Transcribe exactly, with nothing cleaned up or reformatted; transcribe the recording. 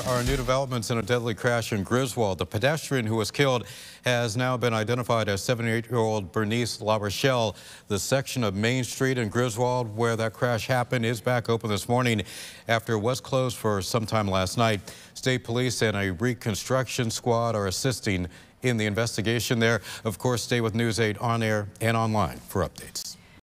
are new developments in a deadly crash in Griswold. The pedestrian who was killed has now been identified as seventy-eight-year-old Bernice La Rochelle. The section of Main Street in Griswold where that crash happened is back open this morning after it was closed for some time last night. State police and a reconstruction squad are assisting in the investigation there. Of course, stay with News eight on air and online for updates.